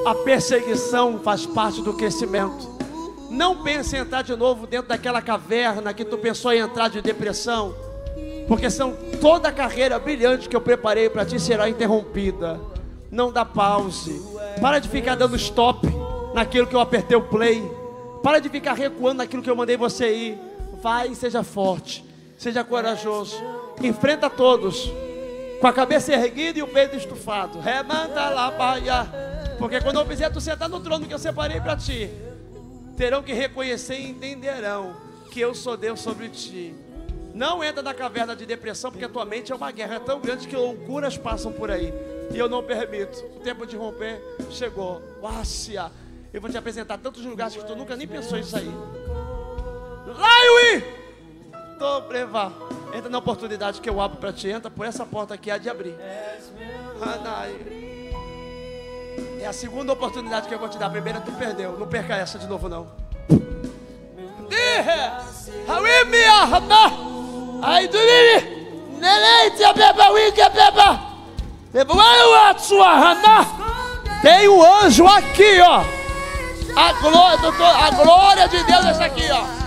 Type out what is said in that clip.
A perseguição faz parte do crescimento. Não pense em entrar de novo dentro daquela caverna que tu pensou em entrar de depressão, porque toda a carreira brilhante que eu preparei para ti será interrompida. Não dá pause. Para de ficar dando stop naquilo que eu apertei o play. Para de ficar recuando naquilo que eu mandei você ir. Vai e seja forte, seja corajoso. Enfrenta todos com a cabeça erguida e o peito estufado. Remanda lá, baia. Porque quando eu fizer tu sentar no trono que eu separei para ti, terão que reconhecer e entenderão que eu sou Deus sobre ti. Não entra na caverna de depressão, porque a tua mente é uma guerra tão grande que loucuras passam por aí. E eu não permito. O tempo de romper chegou. Vácia. Eu vou te apresentar tantos lugares que tu nunca nem pensou em sair. Laiui! Tô prevá. Entra na oportunidade que eu abro para ti. Entra por essa porta aqui, há de abrir. É a segunda oportunidade que eu vou te dar. A primeira tu perdeu. Não perca essa de novo, não. Tem um anjo aqui, ó. A glória de Deus está aqui, ó.